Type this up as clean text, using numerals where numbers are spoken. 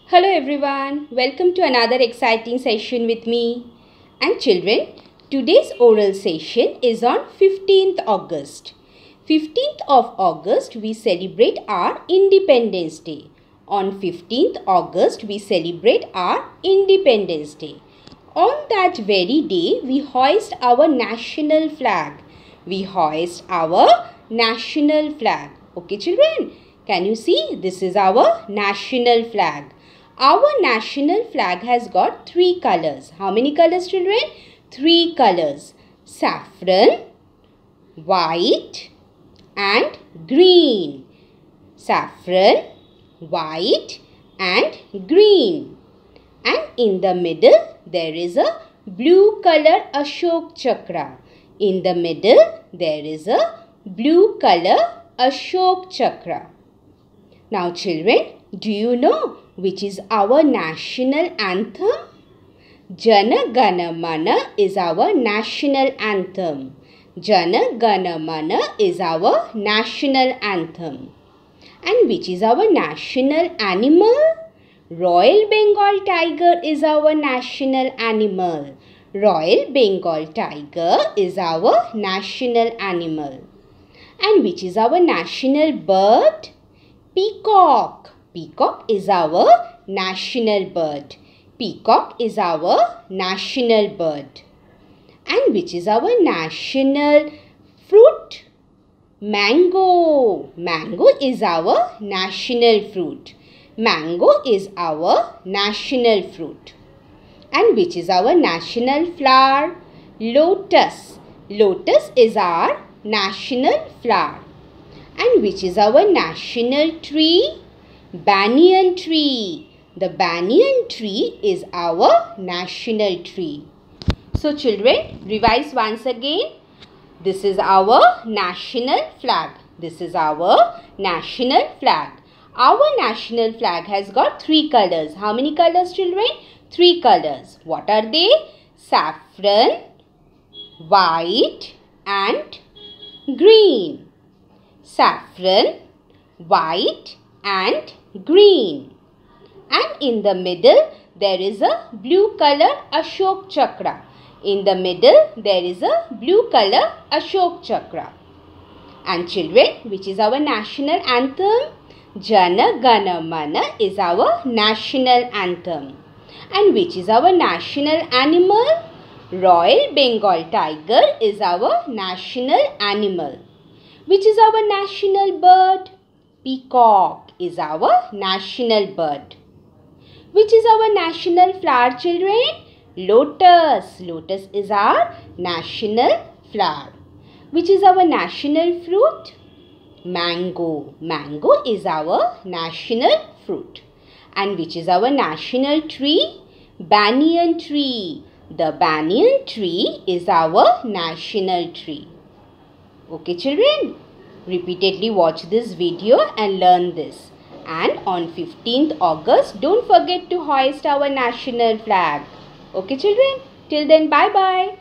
Hello everyone, welcome to another exciting session with me. And children, today's oral session is on 15th August. 15th of August we celebrate our Independence Day. On 15th August we celebrate our Independence Day. On that very day we hoist our national flag. We hoist our national flag. Okay children, can you see? This is our national flag. Our national flag has got three colors. How many colors, children? Three colors. Saffron, white and green. Saffron, white and green. And in the middle there is a blue color Ashok Chakra. In the middle there is a blue color Ashok Chakra. Now children, do you know which is our national anthem? Jana Gana Mana is our national anthem. Jana Gana Mana is our national anthem. And which is our national animal? Royal Bengal tiger is our national animal. Royal Bengal tiger is our national animal. And which is our national bird? Peacock. Peacock is our national bird. Peacock is our national bird. And which is our national fruit? Mango. Mango is our national fruit. Mango is our national fruit. And which is our national flower? Lotus. Lotus is our national flower. And which is our national tree? Banyan tree. The banyan tree is our national tree. So children, revise once again. This is our national flag. This is our national flag. Our national flag has got three colors. How many colors, children? Three colors. What are they? Saffron, white and green. Saffron, white and green. And in the middle there is a blue color Ashok Chakra. In the middle there is a blue color Ashok Chakra. And children, which is our national anthem? Jana Gana Mana is our national anthem. And which is our national animal? Royal Bengal tiger is our national animal. Which is our national bird? Peacock is our national bird. Which is our national flower, children? Lotus. Lotus is our national flower. Which is our national fruit? Mango. Mango is our national fruit. And which is our national tree? Banyan tree. The banyan tree is our national tree. Okay children, repeatedly watch this video and learn this. And on 15th August, don't forget to hoist our national flag. Okay children, till then bye bye.